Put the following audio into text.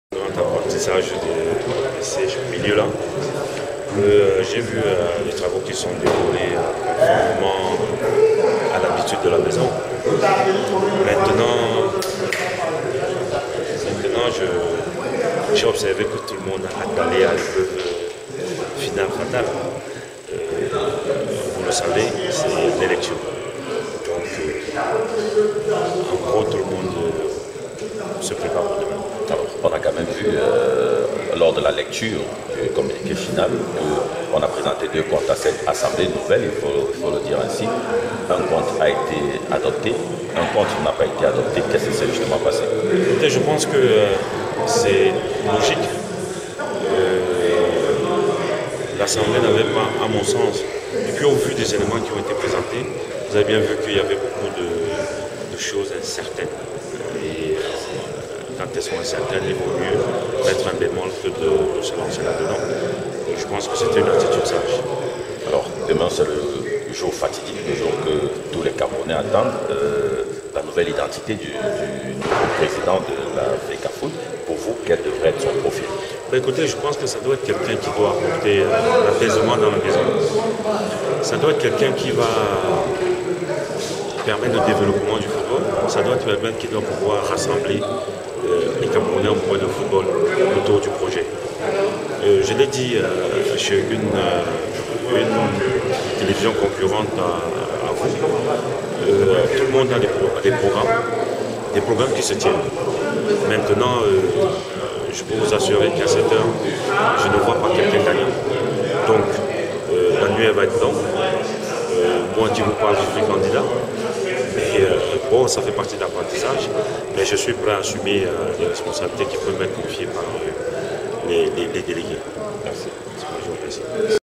Grand apprentissage de ces milieux-là. J'ai vu les travaux qui sont déroulés conformément à l'habitude de la maison. Maintenant j'ai observé que tout le monde a allé à l'épreuve finale fatale. Vous le savez, c'est l'élection. Donc, en gros, tout le monde se prépare pour demain. Alors, on a quand même vu lors de la lecture du communiqué final qu'on a présenté 2 comptes à cette assemblée nouvelle, il faut le dire ainsi. Un compte a été adopté, un compte n'a pas été adopté. Qu'est-ce qui s'est justement passé? Écoutez, je pense que c'est logique. L'Assemblée n'avait pas, à mon sens, et puis au vu des éléments qui ont été présentés, vous avez bien vu qu'il y avait beaucoup de choses incertaines. Et quand elles sont incertaines, il vaut mieux mettre un bémol que de se lancer là-dedans. Je pense que c'était une attitude sage. Alors, demain, c'est le jour fatidique, le jour que tous les Camerounais attendent, la nouvelle identité du nouveau président de la FECAFOOT. Pour vous, quel devrait être son profil? Écoutez, je pense que ça doit être quelqu'un qui doit apporter l'apaisement dans la maison. Ça doit être quelqu'un qui va permettre le développement du football. Ça doit être quelqu'un qui doit pouvoir rassembler les Camerounais au point de football autour du projet. Je l'ai dit chez une télévision concurrente à vous, tout le monde a des programmes qui se tiennent. Maintenant, je peux vous assurer qu'à cette heure, je ne vois pas quelqu'un gagnant. Donc, la nuit elle va être longue. Moi qui vous parle, je suis candidat. Mais bon, ça fait partie de l'apprentissage. Mais je suis prêt à assumer les responsabilités qui peuvent m'être confiées par les délégués. Merci. C'est un jour plaisir.